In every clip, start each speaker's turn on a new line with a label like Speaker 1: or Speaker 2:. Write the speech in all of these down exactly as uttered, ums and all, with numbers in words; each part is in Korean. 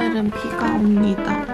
Speaker 1: 오늘은 비가 옵니다.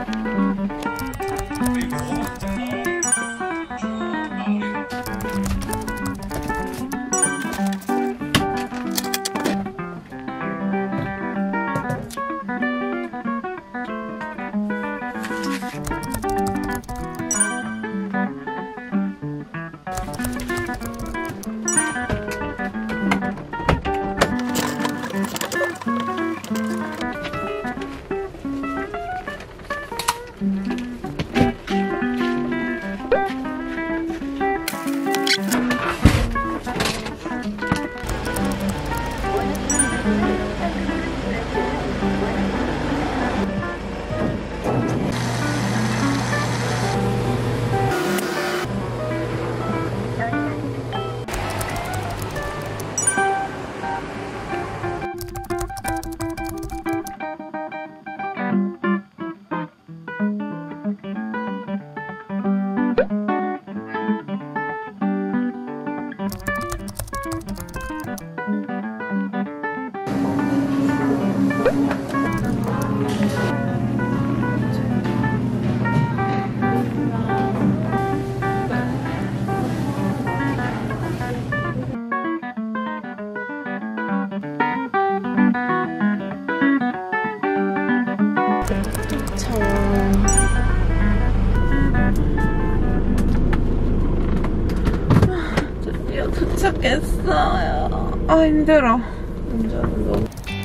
Speaker 1: 드디어 도착했어요. 아 힘들어. 운전은 너무.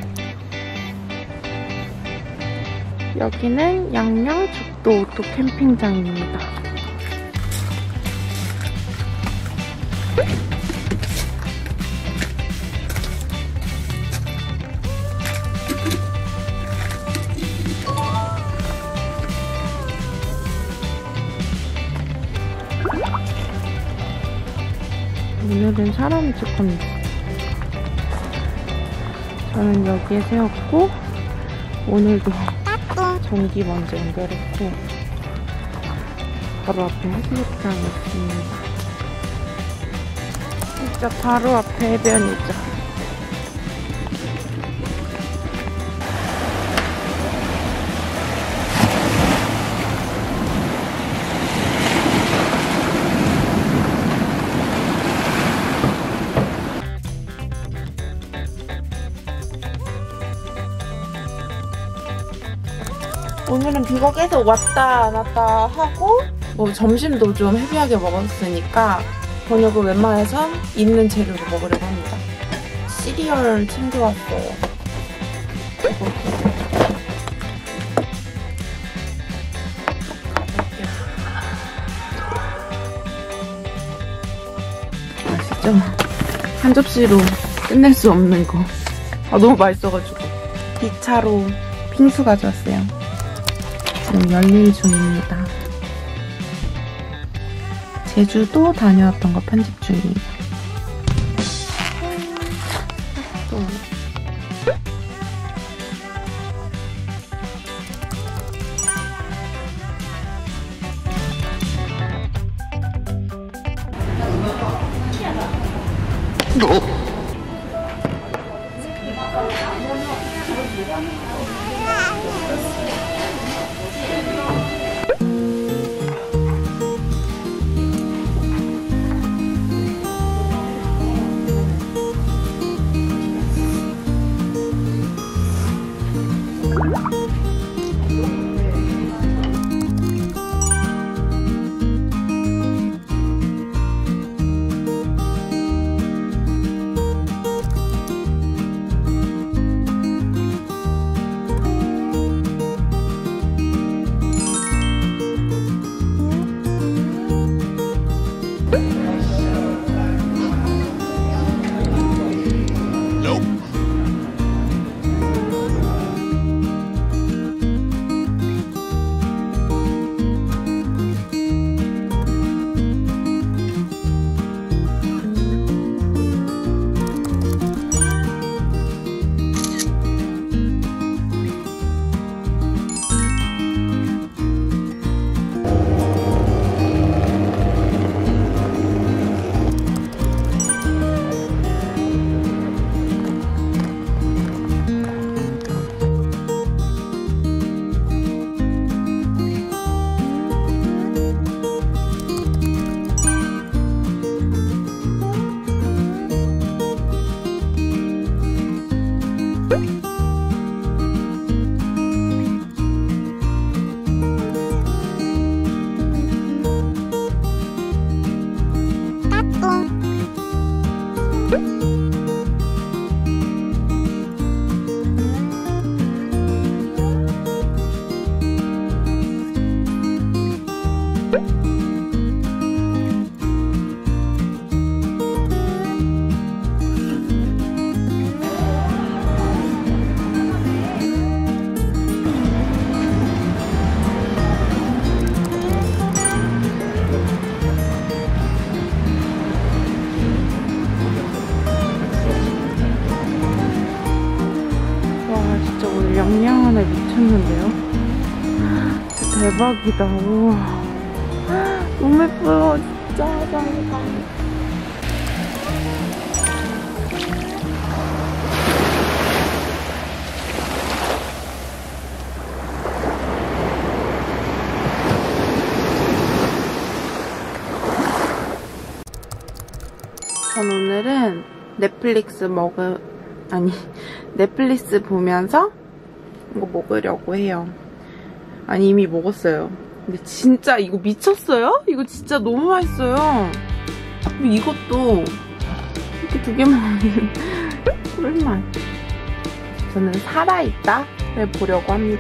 Speaker 1: 여기는 양양 죽도 오토 캠핑장입니다. 오늘은 사람이 조금 있어요. 저는 여기에 세웠고 오늘도 전기 먼저 연결했고 바로 앞에 해수욕장이 있습니다. 진짜 바로 앞에 해변이죠. 오늘은 비가 계속 왔다 갔다 하고 뭐 점심도 좀 헤비하게 먹었으니까 저녁을 웬만해선 있는 재료로 먹으려고 합니다. 시리얼 챙겨왔어요. 이거. 맛있죠? 한 접시로 끝낼 수 없는 거. 아 너무 맛있어가지고. 기차로 빙수 가져왔어요. 지금 열일 중입니다. 제주도 다녀왔던 거 편집 중이에요. 또. 어? 양양 안에 미쳤는데요? 진짜 대박이다. 우와. 너무 예뻐요. 진짜. 감사합니다. 전 오늘은 넷플릭스 먹을, 아니, 넷플릭스 보면서 이거 먹으려고 해요. 아니, 이미 먹었어요. 근데 진짜 이거 미쳤어요? 이거 진짜 너무 맛있어요. 이것도 이렇게 두 개 먹는 꿀맛. 저는 살아있다를 보려고 합니다.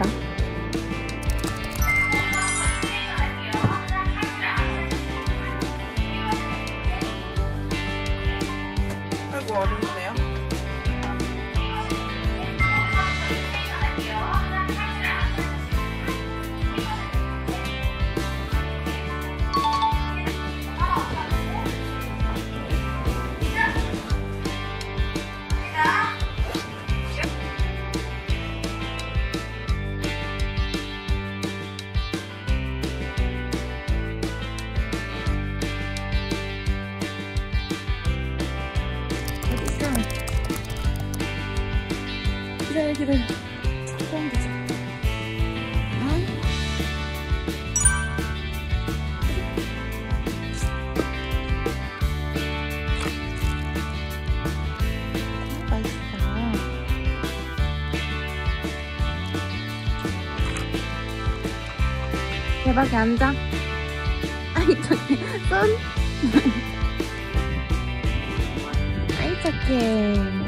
Speaker 1: 아이고, 어렵네요. 기다려, 기다려. 조금 되지. 맛있어. 대박이 앉아. 아이, 저기, 손. 아이, 착해.